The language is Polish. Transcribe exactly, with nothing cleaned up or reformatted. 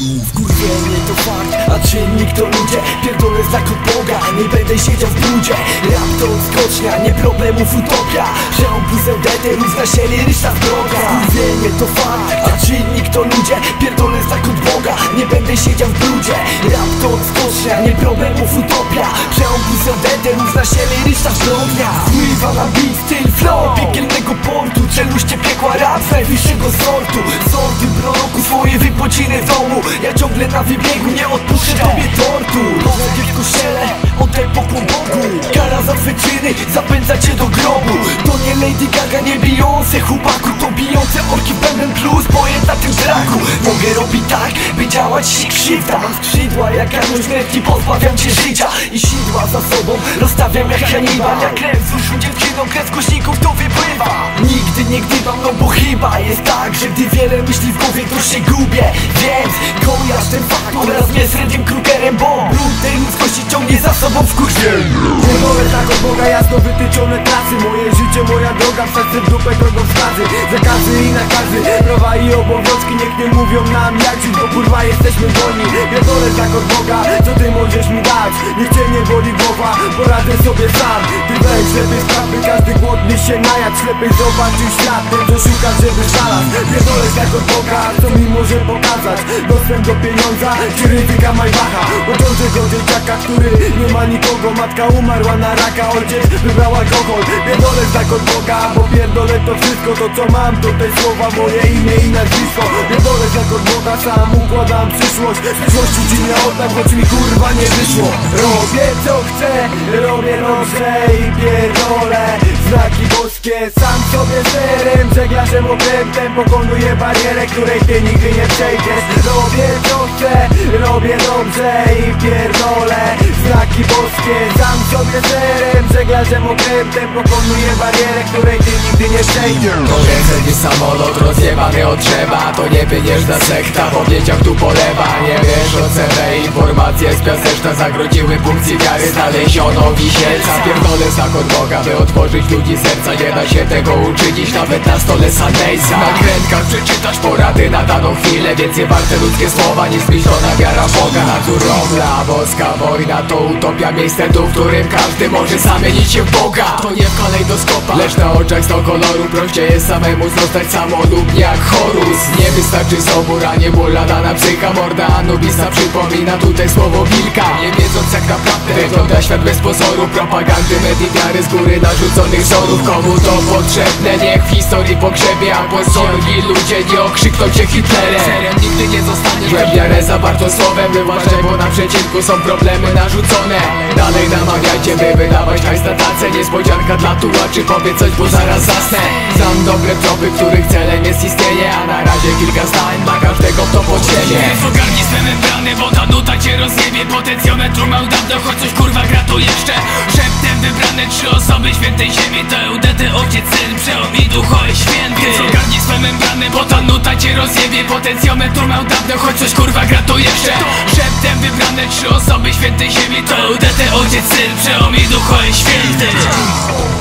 Wkurwienie to fakt, a czynnik to ludzie. Pierdolę znak od Boga, nie będę siedział w brudzie. Rap to odskocznia, nie problemów utopia. Przełom plus L D T równa się liryczna droga. Wkurwienie to fakt, a czynnik to ludzie. Pierdolę znak od Boga, nie będę siedział w brudzie. Rap to odskocznia, nie problemów utopia. Przełom plus L D T równa się liryczna droga. Wpływa na beat, styl, flow piekielnego portu. Czeluście piekła rap z najwyższego sortu. Sorty proroku swoje wypociny w domu. Ja ciągle na wybiegu, nie odpuszczę tobie tortu. Boże w kościele, oddaj pokłon Bogu. Kara za twe czyny zapędza cię do grobu. To nie Lady Gaga, nie Beyoncé, chłopaku. To bijące orki w Bęben Plus, boję na tym draku. Mogę robić tak, by działać się krzywda. Mam skrzydła jak Janusz Nerki, pozbawiam cię życia. I sidła za sobą rozstawiam jak Hannibal. Jak krew z uszu dziewczyną, krew głośników to wypływa. Nigdy nie gdybam, no bo chyba jest tak, że gdy wiele myśli w głowie, to się gubię. Więc kojarz ten fakt oraz mnie z Freddym Krugerem, bo brud tej ludzkości ciągnie za sobą w kurwieniu. Pierdolę tak od Boga, jasno wytyczone trasy. Moje życie, moja droga, w serce w dupę drogowskazy. Zakazy i nakazy, prawa i obowiązki. Niech nie mówią nam jak żyć, bo kurwa jesteśmy wolni. Pierdolę tak od Boga, co ty możesz mi dać? Niech cię nie boli głowa, poradzę sobie sam. Ty weź, lepiej sprawy, każdy głodny się najadł. Lepiej zobaczył świat, ten co szuka, żeby znalazł. Pierdolę tak od Boga, co mi może pokazać? Dostęp do pieniądza, czy ryzyka Majbacha. Początek od dzieciaka, który nie ma nikogo. Matka umarła na raka, ojciec wybrał alkohol. Pierdolę tak od Boga, bo pierdolę to wszystko. To co mam, to te słowa, moje imię i nazwisko. Pierdolę tak od Boga, sam układam przyszłość. Przyszłości ci nie oddam, choć mi kurwa nie wyszło. Robię co chcę, robię dobrze i pierdolę znaki boskie, sam sobie serem, żeglarzem okrętem. Pokonuję barierę, której ty nigdy nie przejdziesz. Robię co chcę, robię dobrze i pierdolę znaki boskie, sam sobie serem, żeglarzem okrętem. Pokonuję barierę, której ty nigdy nie przejdziesz. To więcej niż samolot rozjebany od drzewa. To nie pieniężna sekta, w objęciach tu polewa. Nie wiesz o cenę, informacje z piaseczna zagrodziły punkcji wiary. Znaleziono wisielca, pierdolę znak od Boga, by otworzyć ludzi serca. Nie da się tego uczynić nawet na stole Sandejsa. Na krętkach przeczytasz porady na daną chwilę. Więcej warte ludzkie słowa niż zmyślona wiara Boga. Naturowna, boska wojna to utopia, miejsce tu, w którym każdy może zamienić się w Boga. To nie w kalejdoskopa, lecz na oczach sto koloru. Prościej jest samemu zostać samolubnie jak Horus. Nie wystarczy sobór, a nie ból dana psycha. Morda Anubisa przypomina tutaj słowo wilka. Nie wiedząc jak naprawdę wygląda świat bez pozoru. Propagandy, mediary z góry narzuconych wzorów. Komu to potrzebne, niech w historii pogrzebie. A pozorni ludzie nie okrzykną cię Hitlerem. Serem nigdy nie zostaniesz głębiarę zawarto słowem. Wywłaszczaj, bo naprzeciwku są problemy narzucone. Dalej namawiajcie, by wydawać hajs na tacę. Niespodzianka dla tułaczy, powiedz coś, bo zaraz zasnę. Znam dobre tropy, których celem jest istnienie. A na razie kilka zdań dla każdego, kto podsienie. Więc ogarnij swe membrany, bo ta nuta cię rozjebie. Potencjometr miał dawno, choć coś kurwa gra tu jeszcze. Szeptem wybrane trzy osoby świętej ziemi. To L D T, Ojciec, Syn, Przełom i Duch Święty. Więc ogarnij swe membrany, bo ta nuta cię rozjebie. Potencjometr miał dawno, choć coś kurwa gra tu jeszcze. Szeptem wybrane trzy osoby świętej ziemi. To L D T, Ojciec, Syn, Przełom i Duch Święty.